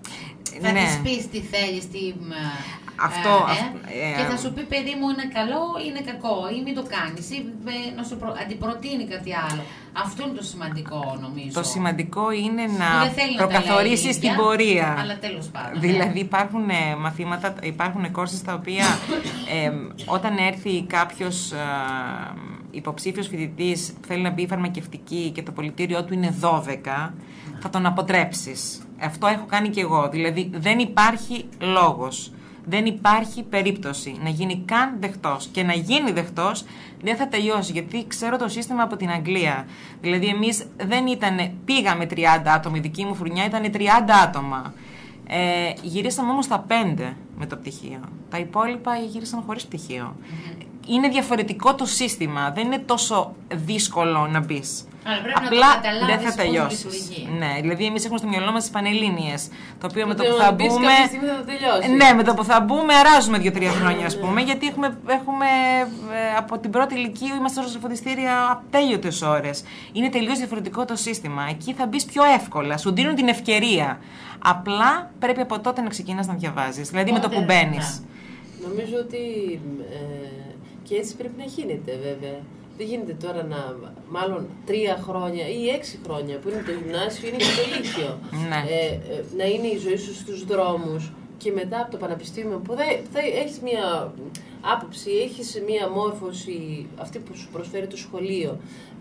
θα ναι. της πεις τι θέλεις, τι... Αυτό, ε, αυ, ε, και θα σου πει, παιδί μου, είναι καλό ή είναι κακό, ή μην το κάνεις, ή να σου προ, αντιπροτείνει κάτι άλλο. Αυτό είναι το σημαντικό, νομίζω. Το σημαντικό είναι να προκαθορίσεις την πορεία. Αλλά τέλος πάντων. Δηλαδή υπάρχουν ε, μαθήματα, υπάρχουν κόρσεις τα οποία ε, όταν έρθει κάποιος ε, υποψήφιος φοιτητής που θέλει να μπει φαρμακευτική και το πολιτήριό του είναι δώδεκα, θα τον αποτρέψεις. Αυτό έχω κάνει και εγώ. Δηλαδή δεν υπάρχει λόγος. Δεν υπάρχει περίπτωση να γίνει καν δεχτός. Και να γίνει δεχτός δεν θα τελειώσει. Γιατί ξέρω το σύστημα από την Αγγλία. Δηλαδή, εμείς δεν ήταν. Πήγαμε τριάντα άτομα. Η δική μου φουρνιά ήταν τριάντα άτομα. Ε, γυρίσαμε όμως τα πέντε με το πτυχίο. Τα υπόλοιπα γύρισαν χωρίς πτυχίο. Mm-hmm. Είναι διαφορετικό το σύστημα. Δεν είναι τόσο δύσκολο να μπεις. Αλλά πρέπει απλά να το δεν θα τελειώσει. Ναι, δηλαδή εμείς έχουμε στο μυαλό μας τις πανελλήνιες. Το οποίο με το που θα μπούμε. Θα ναι, με το που θα μπούμε, αράζουμε δύο-τρία χρόνια, ας πούμε. Γιατί έχουμε, έχουμε από την πρώτη ηλικίου είμαστε στα φροντιστήρια ατέλειωτες ώρες. Είναι τελείως διαφορετικό το σύστημα. Εκεί θα μπεις πιο εύκολα. Σου δίνουν την ευκαιρία. Απλά πρέπει από τότε να ξεκινάς να διαβάζεις. Δηλαδή με το που μπαίνεις. Νομίζω ότι ε, και έτσι πρέπει να γίνεται, βέβαια. Δεν γίνεται τώρα να, μάλλον τρία χρόνια ή έξι χρόνια που είναι το γυμνάσιο, είναι και το λύκειο. Ναι. Ε, ε, να είναι η ζωή σου στους δρόμους και μετά από το πανεπιστήμιο που θα, θα έχεις μία άποψη, έχεις μία μόρφωση, αυτή που σου προσφέρει το σχολείο,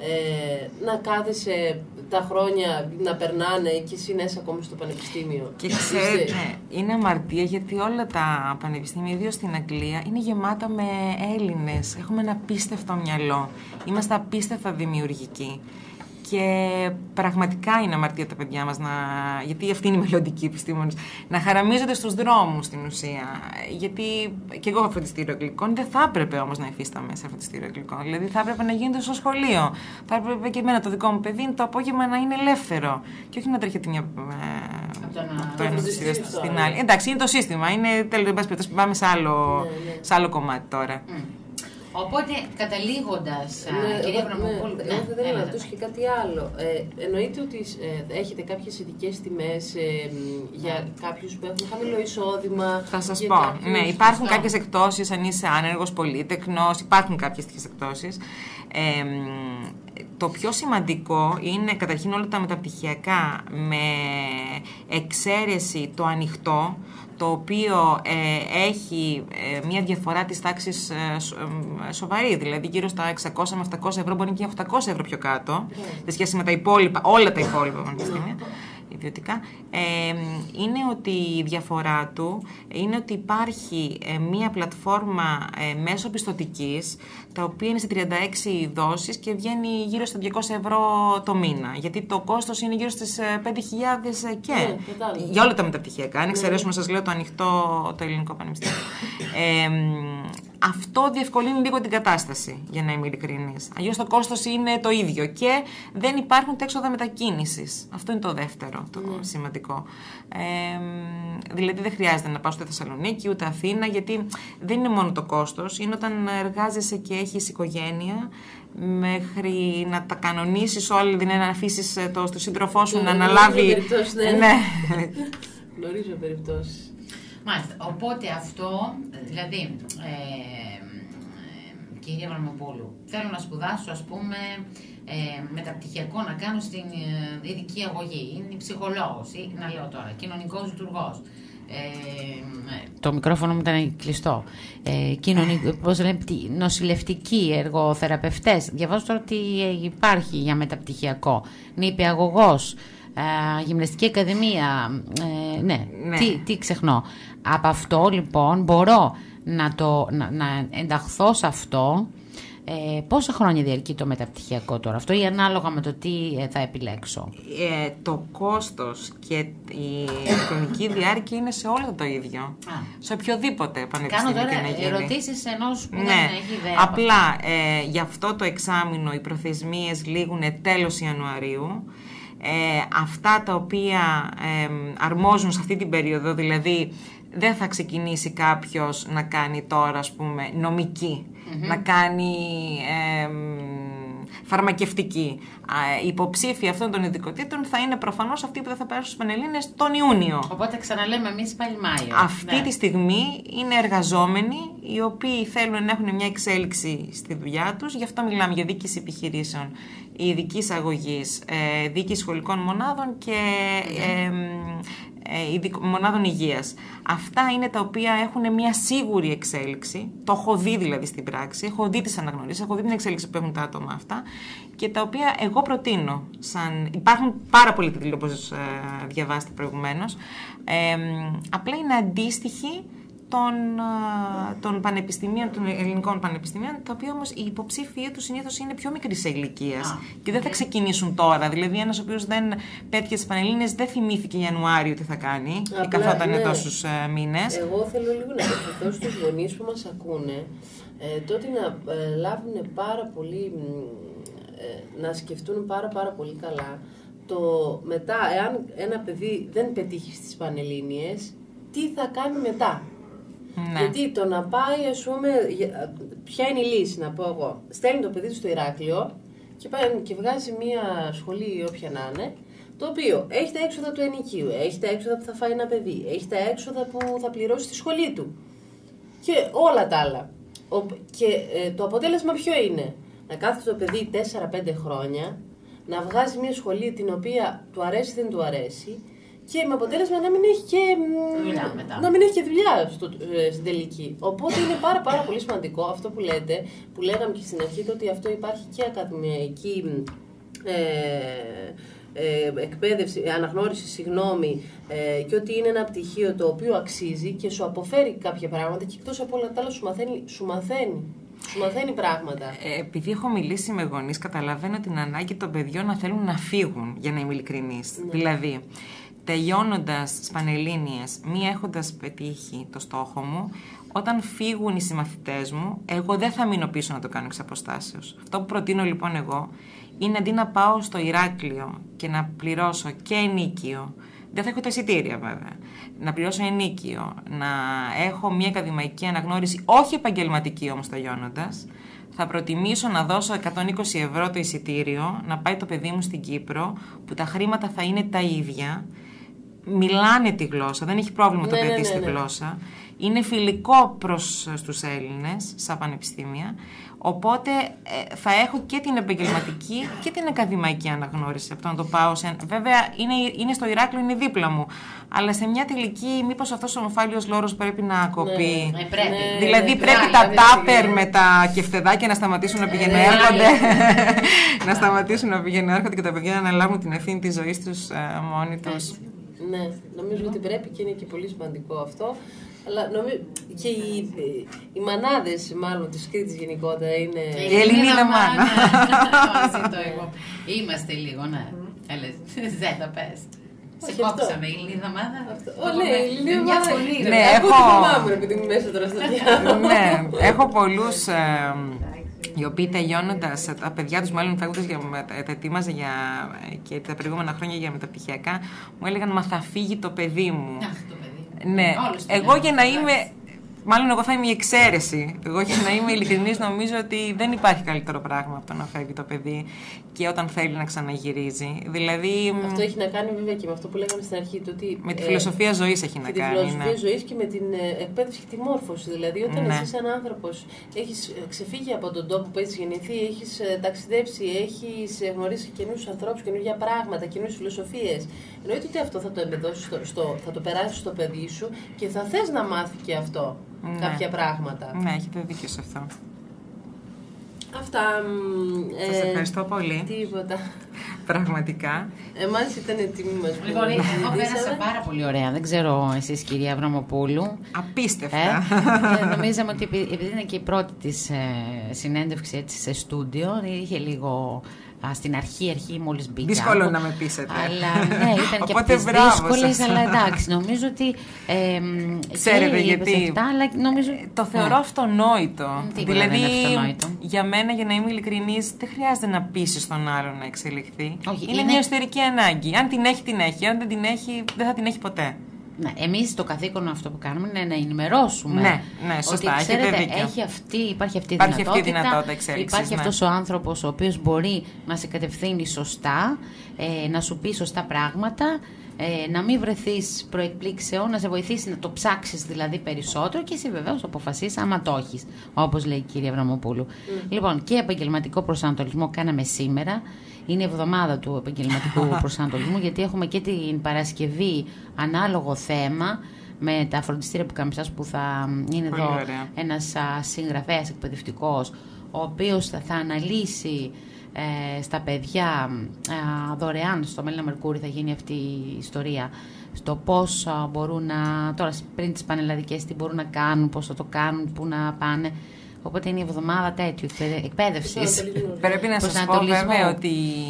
ε, να κάθεσαι τα χρόνια να περνάνε και εσύ να είσαι ακόμα στο πανεπιστήμιο. Και ξέρετε, είναι αμαρτία γιατί όλα τα πανεπιστήμια, ιδίως στην Αγγλία, είναι γεμάτα με Έλληνες. Έχουμε ένα απίστευτο μυαλό. Είμαστε απίστευτα δημιουργικοί. Και πραγματικά είναι αμαρτία τα παιδιά μας, να... γιατί αυτοί είναι οι μελλοντικοί επιστήμονες, να χαραμίζονται στους δρόμους στην ουσία. Γιατί και εγώ έχω φροντιστήριο αγγλικών, δεν θα έπρεπε όμως να υφίσταμαι σε φροντιστήριο αγγλικών. Δηλαδή θα έπρεπε να γίνεται στο σχολείο. Θα έπρεπε και εμένα το δικό μου παιδί το απόγευμα να είναι ελεύθερο. Και όχι να τρέχει μια. Από το ένα φροντιστήριο στην άλλη. Εντάξει, είναι το σύστημα. Είναι τέλος πάντων, πάμε σε άλλο, σε άλλο κομμάτι τώρα. Οπότε, καταλήγοντας, ναι, κυρία Αβραμοπούλου... Ναι, εγώ θα ήθελα να ρωτήσω και κάτι άλλο. Ε, εννοείται ότι ε, έχετε κάποιες ειδικές τιμές ε, για κάποιους που έχουν χαμηλό εισόδημα. Θα σας πω. Κάποιους... Ναι, υπάρχουν αυτό. Κάποιες εκπτώσεις, αν είσαι άνεργος, πολύτεκνος, υπάρχουν κάποιες τέτοιες εκπτώσεις. Ε, το πιο σημαντικό είναι καταρχήν όλα τα μεταπτυχιακά με εξαίρεση το ανοιχτό, το οποίο ε, έχει ε, μια διαφορά της τάξης ε, σο, ε, σοβαρή, δηλαδή γύρω στα εξακόσια με επτακόσια ευρώ, μπορεί και οχτακόσια ευρώ πιο κάτω, yeah. σε σχέση με τα υπόλοιπα, όλα τα υπόλοιπα πανεπιστήμια, ιδιωτικά, ε, είναι ότι η διαφορά του είναι ότι υπάρχει ε, μια πλατφόρμα ε, μέσω πιστωτικής, τα οποία είναι σε τριάντα έξι δόσεις και βγαίνει γύρω στα διακόσια ευρώ το μήνα. Γιατί το κόστος είναι γύρω στις πέντε χιλιάδες και yeah, για όλα τα μεταπτυχιακά. Αν εξαιρέσουμε, σας λέω, το ανοιχτό το ελληνικό πανεπιστήμιο. ε, Αυτό διευκολύνει λίγο την κατάσταση, για να είμαι ειλικρινής. Αλλιώς το κόστος είναι το ίδιο και δεν υπάρχουν τα έξοδα μετακίνησης. Αυτό είναι το δεύτερο, το mm. σημαντικό. Ε, δηλαδή δεν χρειάζεται να πάω στη Θεσσαλονίκη ούτε Αθήνα, γιατί δεν είναι μόνο το κόστος, είναι όταν εργάζεσαι και έχεις οικογένεια, μέχρι να τα κανονίσεις όλα, δηλαδή να αφήσεις το, στο σύντροφό σου να αναλάβει. Ναι. ναι. Γνωρίζω περιπτώσεις. Μάλιστα. Οπότε αυτό, δηλαδή, ε, ε, κυρία Αβραμοπούλου, θέλω να σπουδάσω, ας πούμε, ε, μεταπτυχιακό να κάνω στην ε, ειδική αγωγή, είναι ψυχολόγος ή, να λέω τώρα, κοινωνικός λειτουργός. Ε, το μικρόφωνο μου ήταν κλειστό. Ε, κοινωνικ, πώς λέμε, νοσηλευτικοί εργοθεραπευτές. Διαβάζω τώρα τι υπάρχει για μεταπτυχιακό. Νηπιαγωγός, ε, γυμναστική ακαδημία. Ε, ναι, ναι. Τι, τι ξεχνώ. Από αυτό λοιπόν μπορώ να, το, να, να ενταχθώ σε αυτό. Ε, πόσα χρόνια διαρκεί το μεταπτυχιακό τώρα αυτό ή ανάλογα με το τι θα επιλέξω? Ε, το κόστος και η χρονική διάρκεια είναι σε όλα το ίδιο. Α. Σε οποιοδήποτε πανεπιστήμιο. Κάνω τώρα και να γίνει. ερωτήσεις ενός που ναι. δεν έχει ιδέα. Απλά ε, γι' αυτό το εξάμηνο οι προθεσμίες λήγουν τέλος Ιανουαρίου. Ε, αυτά τα οποία ε, αρμόζουν σε αυτή την περίοδο, δηλαδή δεν θα ξεκινήσει κάποιος να κάνει τώρα, ας πούμε, νομική, mm-hmm. να κάνει ε, φαρμακευτική. Οι υποψήφοι αυτών των ειδικοτήτων θα είναι προφανώς αυτοί που δεν θα περάσουν στους Πανελλήνιες τον Ιούνιο. Οπότε ξαναλέμε εμείς πάλι Μάιο. Αυτή ναι. τη στιγμή είναι εργαζόμενοι οι οποίοι θέλουν να έχουν μια εξέλιξη στη δουλειά τους, γι' αυτό μιλάμε για διοίκηση επιχειρήσεων, ειδικής αγωγής, ε, διοίκηση σχολικών μονάδων και ε, ε, μονάδων υγείας. Αυτά είναι τα οποία έχουν μια σίγουρη εξέλιξη. Το έχω δει δηλαδή στην πράξη, έχω δει τις αναγνωρίσεις, έχω δει την εξέλιξη που έχουν τα άτομα αυτά και τα οποία εγώ προτείνω. Σαν... Υπάρχουν πάρα πολλοί τίτλοι όπως ε, διαβάσετε προηγουμένως. Ε, απλά είναι αντίστοιχοι των, των πανεπιστημίων, των ελληνικών πανεπιστημίων, τα οποία όμως οι υποψήφοι τους συνήθως είναι πιο μικρής ηλικίας και δεν θα ξεκινήσουν τώρα. Δηλαδή, ένας ο οποίος δεν πέτυχε τις Πανελλήνιες δεν θυμήθηκε Ιανουάριο τι θα κάνει ή καθόταν ναι. τόσους ε, μήνες. Εγώ θέλω λίγο να ευχηθώ στους γονείς που μας ακούνε, ε, τότε να ε, λάβουν πάρα πολύ, ε, να σκεφτούν πάρα πάρα πολύ καλά το μετά, εάν ένα παιδί δεν πετύχει στις Πανελλήνιες, τι θα κάνει μετά. Ναι. Γιατί το να πάει, ας πούμε, ποια είναι η λύση, να πω εγώ. Στέλνει το παιδί του στο Ηράκλειο και, πάει, και βγάζει μια σχολή, όποια να είναι, το οποίο έχει τα έξοδα του ενοικίου, έχει τα έξοδα που θα φάει ένα παιδί, έχει τα έξοδα που θα πληρώσει τη σχολή του και όλα τα άλλα. Και ε, το αποτέλεσμα ποιο είναι? Να κάθεται το παιδί τέσσερα πέντε χρόνια, να βγάζει μια σχολή την οποία του αρέσει δεν του αρέσει, και με αποτέλεσμα να μην έχει και δουλειά, μετά. Να μην έχει και δουλειά στο, ε, στην τελική. Οπότε είναι πάρα, πάρα πολύ σημαντικό αυτό που λέτε, που λέγαμε και στην αρχή, το ότι αυτό υπάρχει και ακαδημαϊκή ε, ε, εκπαίδευση, αναγνώριση, συγγνώμη, ε, και ότι είναι ένα πτυχίο το οποίο αξίζει και σου αποφέρει κάποια πράγματα και εκτός από όλα τα άλλα σου μαθαίνει, σου μαθαίνει. Σου μαθαίνει πράγματα. Ε, επειδή έχω μιλήσει με γονείς, καταλαβαίνω την ανάγκη των παιδιών να θέλουν να φύγουν, για να είμαι ειλικρινής. Ναι. Δηλαδή, τελειώνοντας τις Πανελλήνιες, μη έχοντας πετύχει το στόχο μου, όταν φύγουν οι συμμαθητές μου, εγώ δεν θα μείνω πίσω να το κάνω εξ αποστάσεως. Αυτό που προτείνω λοιπόν εγώ, είναι αντί να πάω στο Ηράκλειο και να πληρώσω και ενίκιο, δεν θα έχω τα εισιτήρια βέβαια, να πληρώσω ενίκιο, να έχω μια ακαδημαϊκή αναγνώριση, όχι επαγγελματική όμως τελειώνοντας, θα προτιμήσω να δώσω εκατόν είκοσι ευρώ το εισιτήριο, να πάει το παιδί μου στην Κύπρο, που τα χρήματα θα είναι τα ίδια, μιλάνε τη γλώσσα, δεν έχει πρόβλημα το ναι, παιδί ναι, στη ναι, ναι. γλώσσα, είναι φιλικό προς τους Έλληνες, σαν πανεπιστήμια, οπότε ε, θα έχω και την επαγγελματική και την ακαδημαϊκή αναγνώριση. Αυτό να το πάω σε... Βέβαια είναι, είναι στο Ηράκλειο, είναι δίπλα μου, αλλά σε μια τελική μήπως αυτός ο ομοφάλιος λόρος πρέπει να κοπεί. Ναι, πρέπει. Δηλαδή ναι, πρέπει ναι, τα ναι, τάπερ ναι. με τα κεφτεδάκια να σταματήσουν να πηγαίνουν ναι, έρχονται, ναι. να σταματήσουν να πηγαίνουν έρχονται και τα παιδιά να αναλάβουν την ευθύνη της ζωής τους ε, μόνοι τους. Ναι, νομίζω ότι πρέπει και είναι και πολύ σημαντικό αυτό. Αλλά νομίζω και οι, οι μανάδες, μάλλον της Κρήτης γενικότερα, είναι... Η Ελληνίδα μάνα. Είμαστε λίγο, ναι. Έλες, Ζέτα, πες. Σε κόψαμε, η Ελληνίδα μάνα. Ναι, η Ελληνίδα μάνα. Ναι, έχω... επειδή είμαι μέσα τώρα στο διάλογο. Ναι, έχω πολλούς... οι οποίοι τελειώνοντας, τα παιδιά τους μάλλον φεύγοντας, τα ετοίμαζε για, και τα προηγούμενα χρόνια για μεταπτυχιακά, μου έλεγαν «Μα θα φύγει το παιδί μου». Αχ, το παιδί. Ναι, εγώ για να είμαι Μάλλον εγώ θα είμαι η εξαίρεση. Εγώ, για να είμαι ειλικρινής, νομίζω ότι δεν υπάρχει καλύτερο πράγμα από το να φεύγει το παιδί και όταν θέλει να ξαναγυρίζει. Δηλαδή, αυτό έχει να κάνει βέβαια και με αυτό που λέγαμε στην αρχή. Το ότι, με τη φιλοσοφία ε, ζωής έχει να κάνει. Με τη φιλοσοφία ναι. ζωής και με την ε, εκπαίδευση και τη μόρφωση. Δηλαδή, όταν ναι. εσύ, σαν άνθρωπος, έχεις ξεφύγει από τον τόπο που έχεις γεννηθεί, έχεις ε, ταξιδέψει, έχεις ε, γνωρίσει καινούριους ανθρώπους, καινούργια πράγματα, καινούριες φιλοσοφίες. Εννοείται ότι αυτό θα το εμπεδώσεις, στο, στο, θα το περάσεις στο παιδί σου και θα θες να μάθει και αυτό. Ναι. Κάποια πράγματα. Ναι, έχετε δίκιο σε αυτό. Αυτά. Σας ε, ευχαριστώ πολύ. Τίποτα. Πραγματικά. Εμάς ήταν τιμή μας. Λοιπόν, εγώ πέρασα πάρα πολύ ωραία. Δεν ξέρω εσείς, κυρία Αβραμοπούλου. Απίστευτα. Ε, νομίζαμε ότι επειδή είναι και η πρώτη της ε, συνέντευξη έτσι, σε στούντιο, είχε λίγο... Α, στην αρχή, αρχή μόλις μπήκα. Δύσκολο να με πείσετε. Αλλά ναι, ήταν και από τις δύσκολες, αλλά εντάξει, νομίζω ότι... Ε, ξέρετε γιατί, αυτά, αλλά νομίζω... το θεωρώ ναι. αυτονόητο. Τίποτα δηλαδή, δεν είναι αυτονόητο. Για μένα, για να είμαι ειλικρινής, δεν χρειάζεται να πείσεις τον άλλον να εξελιχθεί. Όχι, είναι, είναι μια εσωτερική ανάγκη. Αν την έχει, την έχει. Αν δεν την έχει, δεν θα την έχει ποτέ. Ναι, εμείς το καθήκον αυτό που κάνουμε είναι να ενημερώσουμε. Ναι, ναι, σωστά. Ότι ξέρετε, έχει αυτή, υπάρχει αυτή η υπάρχει δυνατότητα, αυτή η δυνατότητα εξέλιξης, υπάρχει ναι. αυτός ο άνθρωπος ο οποίος μπορεί να σε κατευθύνει σωστά, ε, να σου πει σωστά πράγματα, ε, να μην βρεθείς προεκπλήξεων, να σε βοηθήσει να το ψάξεις δηλαδή περισσότερο και εσύ βεβαίως αποφασίσεις άμα το έχεις, όπως λέει η κυρία Αβραμοπούλου. Mm. Λοιπόν, και επαγγελματικό προσανατολισμό κάναμε σήμερα. Είναι η εβδομάδα του επαγγελματικού προσανατολισμού, γιατί έχουμε και την Παρασκευή ανάλογο θέμα με τα φροντιστήρια που κάνουμε σας, που θα είναι πολύ εδώ ωραία. Ένας συγγραφέας εκπαιδευτικός, ο οποίος θα, θα αναλύσει ε, στα παιδιά ε, δωρεάν στο Μέλινα Μερκούρη, θα γίνει αυτή η ιστορία, στο πώς ε, μπορούν να, τώρα πριν τις πανελλαδικές, τι μπορούν να κάνουν, πώς θα το κάνουν, πού να πάνε. Οπότε είναι η εβδομάδα τέτοιου εκπαίδευσης. Πρέπει να σας πω βέβαια ότι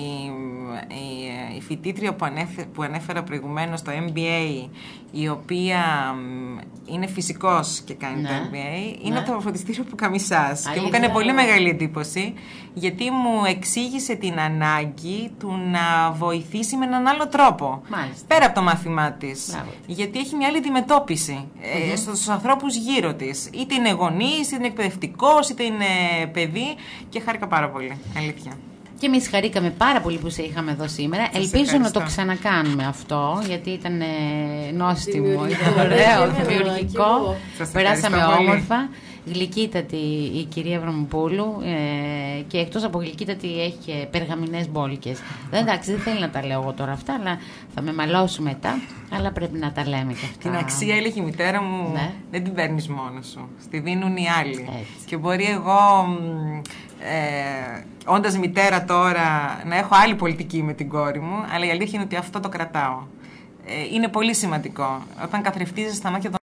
η φοιτήτρια που, ανέφε, που ανέφερα προηγουμένως στο εμ μπι έι, η οποία είναι φυσικός και κάνει ναι. το εμ μπι έι, είναι ναι. από το φροντιστήριο που καμισάς. Και μου έκανε πολύ μεγάλη εντύπωση, γιατί μου εξήγησε την ανάγκη του να βοηθήσει με έναν άλλο τρόπο. Μάλιστα. Πέρα από το μάθημά της. Μπράβο. Γιατί έχει μια άλλη αντιμετώπιση mm-hmm. ε, στους ανθρώπους γύρω της. Είτε είναι γονείς, είτε είναι εκπαιδευτικός, είτε είναι παιδί. Και χάρηκα πάρα πολύ. Αλήθεια. Και εμείς χαρήκαμε πάρα πολύ που σε είχαμε εδώ σήμερα. Σας Ελπίζω ευχαριστώ. Να το ξανακάνουμε αυτό, γιατί ήταν νόστιμο, ήταν ωραίο, δημιουργικό. Περάσαμε όμορφα. Γλυκύτατη η κυρία Αβραμοπούλου ε, και εκτός από γλυκύτατη έχει και περγαμηνές μπόλικες. Δεν, εντάξει, δεν θέλει να τα λέω εγώ τώρα αυτά, αλλά θα με μαλώσω μετά, αλλά πρέπει να τα λέμε και αυτά. Την αξία, έλεγε η μητέρα μου, ναι. δεν την παίρνεις μόνος σου, στη δίνουν οι άλλοι. Έτσι. Και μπορεί εγώ, ε, όντας μητέρα τώρα, να έχω άλλη πολιτική με την κόρη μου, αλλά η αλήθεια είναι ότι αυτό το κρατάω. Ε, είναι πολύ σημαντικό. Όταν καθρεφτίζεις στα μάτια των